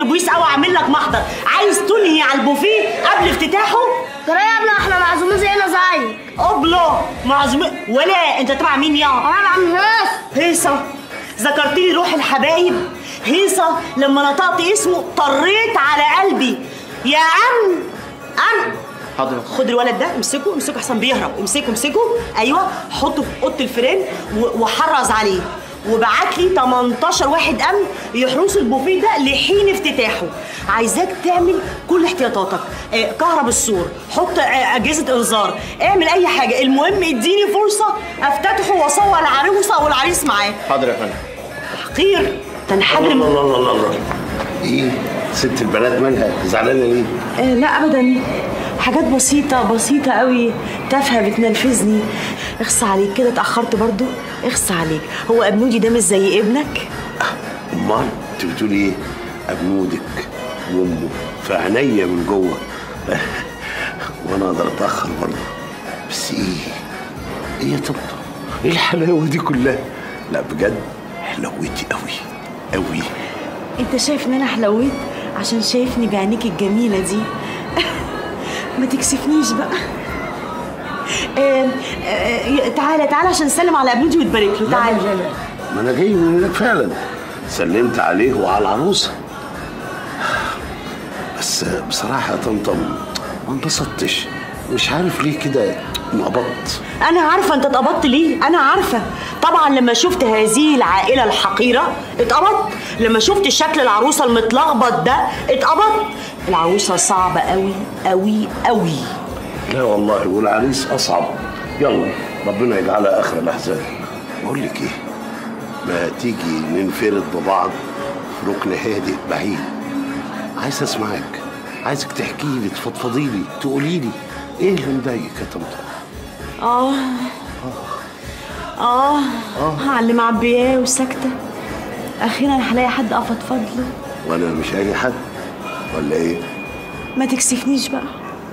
بويس قوي اعمل لك محضر. عايز تنهي على البوفيه قبل افتتاحه؟ ترى يا ابني احنا معزومين زينا زيك. ابله معزومين ولا انت تبع مين يا؟ انا عم هيصه. ذكرتيلي روح الحبايب. هيصه لما نطقت اسمه طريت على قلبي. يا أم حاضر. خد الولد ده امسكه احسن بيهرب. امسكه ايوه، حطه في اوضه الفيران وحرص عليه، وبعت لي 18 واحد امن يحرسوا البوفيه ده لحين افتتاحه. عايزاك تعمل كل احتياطاتك، كهرب السور، حط اجهزه انذار، اعمل اي حاجه، المهم اديني فرصه افتتحه واصور العروسه والعريس معاه. حاضر يا فندم. تحقير تنحدر. الله ايه ست البنات مالها زعلانه ليه؟ لا ابدا، حاجات بسيطه قوي تافهه بتنرفزني. اخص عليك كده اتاخرت برضو. اخص عليك، هو ابنودي ده مش زي ابنك؟ امال انت بتقولي ايه؟ ابنودك وامه في عينيا من جوه. وانا اقدر اتاخر برضه، بس ايه يا طبطب؟ ايه الحلاوه دي كلها؟ لا بجد حلوتي قوي. انت شايف ان انا حلويت عشان شايفني بعينيك الجميله دي؟ ما تكسفنيش بقى. تعالى عشان نسلم على ابنودي وتبارك له. تعالى. ما انا جاي من هناك فعلا، سلمت عليه وعلى العروسه، بس بصراحه يا طمطم ما انبسطتش، مش عارف ليه كده انقبضت. انا عارفه انت اتقبضت ليه، انا عارفه طبعا. لما شفت هذه العائله الحقيره اتقبضت، لما شفت شكل العروسه المتلخبط ده اتقبضت. العروسه صعبه قوي. لا والله، والعريس اصعب. يلا ربنا يجعلها اخر الاحزان. بقول لك ايه، ما تيجي ننفرد ببعض في ركن هادئ بعيد. عايز اسمعك، عايزك تحكي لي، تفضفضي لي، تقولي لي ايه اللي مضايقك يا طمطم. على اللي معبياه وساكته. اخيرا هلاقي حد افضفض له. وانا مش اي حد ولا ايه؟ ما تكسفنيش بقى.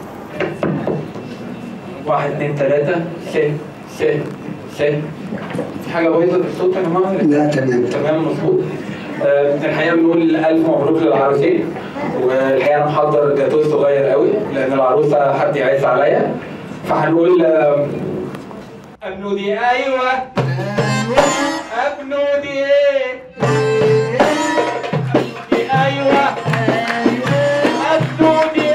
1 2 3 سن. في حاجه بايظه في الصوت يا جماعه؟ لا تمام مظبوط. الحقيقه بنقول الف مبروك للعروسين، والحقيقه انا محضر جاتوه صغير قوي لان العروسه حد يعز عليا، فهنقول ابنودي. ايوه ابنودي. ايوه ابنودي.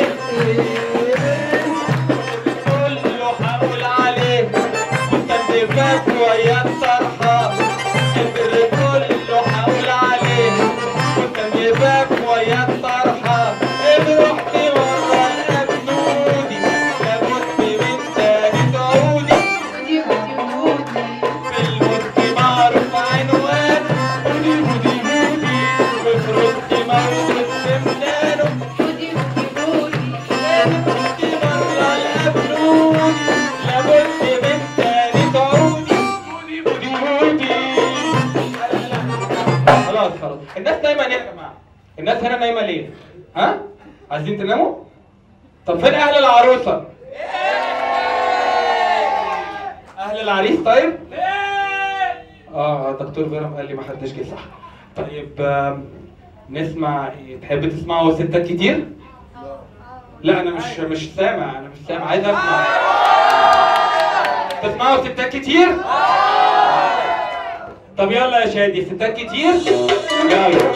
كله هقول عليه متدفق ويا الطرحه. كله هقول عليه متدفق ويا الطرحه. رحت ورا ابنودي لابد من تاني تعودي. في المد معروف عنوان هودي وفرصتي موجود في ميدانه. رحت ورا الابنودي لابد من تاني تعودي. خلاص الناس نايمه ليه يا جماعه؟ الناس هنا نايمه ليه؟ ها؟ عايزين تناموا؟ طب فين اهل العروسه؟ اهل العريس طيب؟ دكتور بيرم قال لي ما حدش جه صح. طيب نسمع ايه؟ تحب تسمعوا ستات كتير؟ لا انا مش سامع، عايز اسمع. تسمعوا ستات كتير؟ طب يلا يا شادي، ستات كتير؟ يلا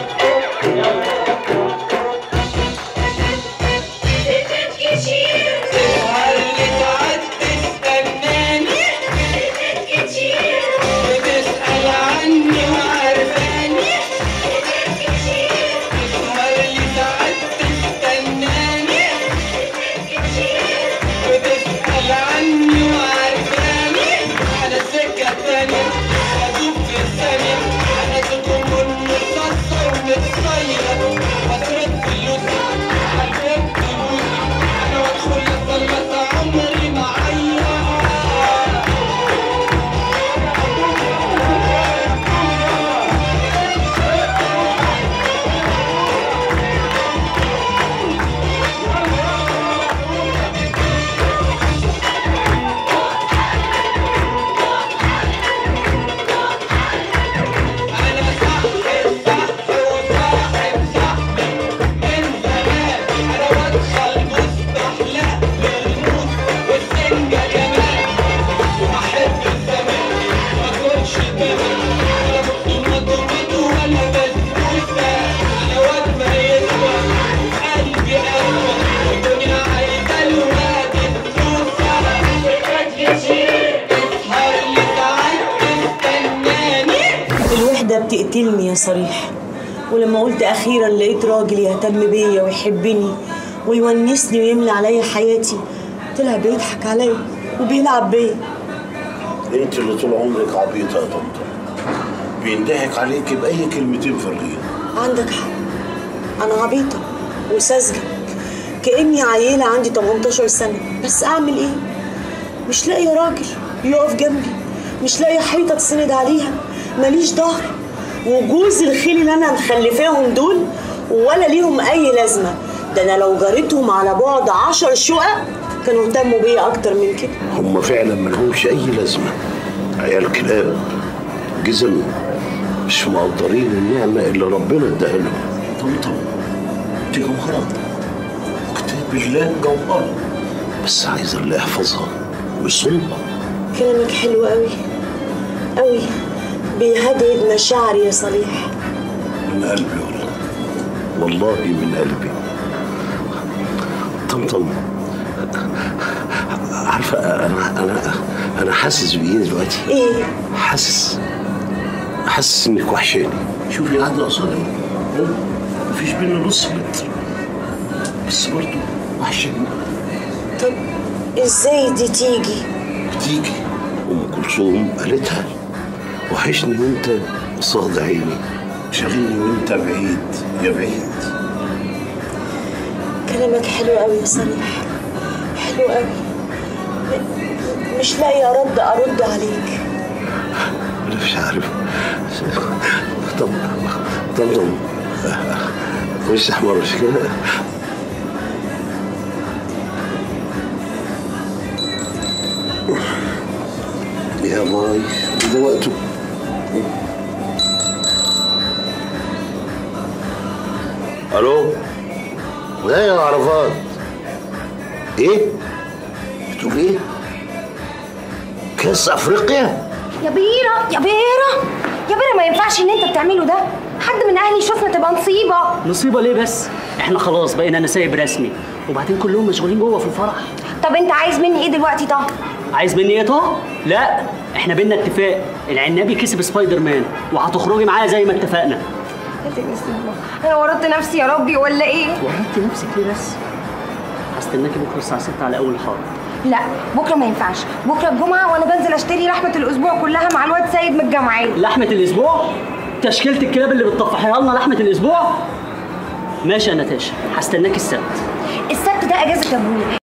يا صريح، ولما قلت اخيرا لقيت راجل يهتم بيا ويحبني ويونسني ويملى عليا حياتي، طلع بيضحك عليا وبيلعب بيا. انت اللي طول عمرك عبيطه يا طنطا، بينضحك عليكي باي كلمتين فارغين. عندك حق، انا عبيطه وساذجه كاني عيله عندي 18 سنه، بس اعمل ايه؟ مش لاقيه راجل يقف جنبي، مش لاقيه حيطه تسند عليها، ماليش ظهر، وجوز الخيل اللي انا مخلفاهم دول ولا ليهم اي لازمه. ده انا لو جريتهم على بعد 10 شقق كانوا اهتموا بيا اكتر من كده. هم فعلا ملهمش اي لازمه، عيال كلاب جزم، مش مقدرين النعمه اللي ربنا اداها لهم. طنطا دي جوهره، كتاب الله جوهره، بس عايز اللي يحفظها ويصونها. كلامك حلو قوي قوي، بيهدد مشاعري يا صليح. من قلبي والله من قلبي. طمطم عارفه انا حاسس بايه دلوقتي؟ ايه؟ حاسس انك وحشاني. شوفي قاعده قصادي، مفيش بينا نص متر، بس برضه وحشاني. طب ازاي دي تيجي؟ بتيجي ام كلثوم قالتها، وحشني وانت قصاد عيني، شاغلني وانت بعيد يا بعيد. كلامك حلو قوي يا صريح، حلو قوي، مش لاقي ارد عليك. انا مش عارف. طب وش احمر مش كده؟ يا باي ده وقته. الو، وده يا عرفات؟ ايه؟ بتقول ايه؟ كاس افريقيا؟ يا بيرة ما ينفعش ان انت بتعمله ده، حد من اهلي يشوفنا تبقى مصيبة ليه بس؟ احنا خلاص بقينا نسايب رسمي، وبعدين كلهم مشغولين جوه في الفرح. طب انت عايز مني ايه دلوقتي؟ طه عايز مني ايه طه؟ لا، احنا بينا اتفاق، العنابي كسب سبايدر مان وهتخرجي معايا زي ما اتفقنا. انا ورطت نفسي يا ربي ولا ايه؟ ورطتي نفسك ليه بس؟ هستناكي بكره الساعة 6 على أول حارة. لا بكره ما ينفعش، بكره الجمعه وانا بنزل اشتري لحمه الاسبوع كلها مع الواد سيد من الجمعيه. لحمة الأسبوع؟ تشكيلة الكلاب اللي بتطفحيها لنا لحمة الأسبوع؟ ماشي يا نتاشا، هستناكي السبت. السبت ده اجازه ابويا.